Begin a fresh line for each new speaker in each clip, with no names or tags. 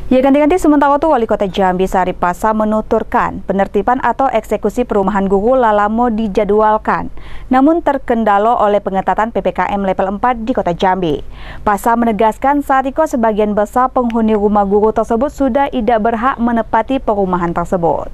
Ya, ganti-ganti sementara itu Wali Kota Jambi Syarif Pasa menuturkan penertiban atau eksekusi perumahan guru Lalamo dijadwalkan, namun terkendala oleh pengetatan PPKM level 4 di Kota Jambi. Pasa menegaskan saat itu sebagian besar penghuni rumah guru tersebut sudah tidak berhak menempati perumahan tersebut.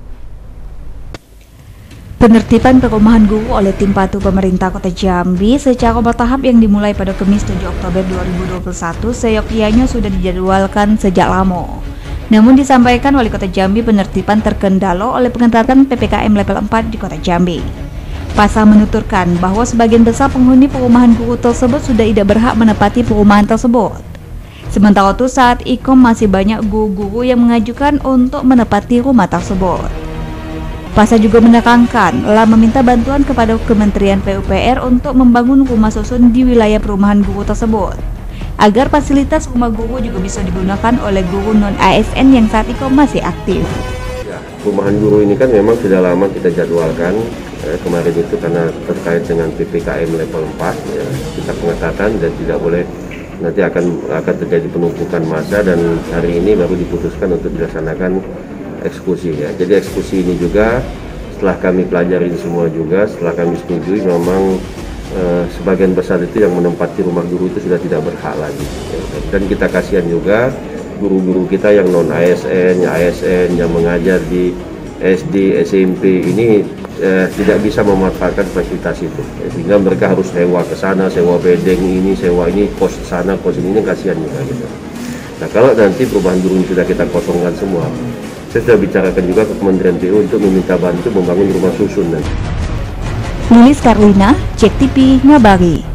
Penertiban perumahan guru oleh tim patuh pemerintah Kota Jambi secara bertahap yang dimulai pada Kamis 7 Oktober 2021 seyogyanya sudah dijadwalkan sejak lama. Namun disampaikan Wali Kota Jambi penertiban terkendala oleh pengetatan PPKM level 4 di Kota Jambi. Pasa menuturkan bahwa sebagian besar penghuni perumahan guru tersebut sudah tidak berhak menempati perumahan tersebut. Sementara itu saat ikom masih banyak guru-guru yang mengajukan untuk menempati rumah tersebut. Pasa juga menekankan telah meminta bantuan kepada Kementerian PUPR untuk membangun rumah susun di wilayah perumahan guru tersebut, agar fasilitas rumah guru juga bisa digunakan oleh guru non-ASN yang saat itu masih aktif.
Ya, perumahan guru ini kan memang sudah lama kita jadwalkan, kemarin itu karena terkait dengan PPKM level 4, ya, kita pengetatan dan tidak boleh, nanti akan terjadi penumpukan massa, dan hari ini baru diputuskan untuk dilaksanakan eksekusi, ya. Jadi eksekusi ini juga setelah kami pelajari semua juga, setelah kami setujui memang sebagian besar itu yang menempati rumah guru itu sudah tidak berhak lagi, ya. Dan kita kasihan juga guru-guru kita yang non ASN, ASN yang mengajar di SD, SMP ini tidak bisa memanfaatkan fasilitas itu, ya, sehingga mereka harus sewa ke sana, sewa bedeng ini, sewa ini, kos sana, kos ini kasihan juga gitu. Nah, kalau nanti perubahan guru ini sudah kita kosongkan semua, saya sudah bicarakan juga ke Kementerian PU untuk meminta bantu membangun rumah susun.
Lilis Karlina, Cek TV, ngabari.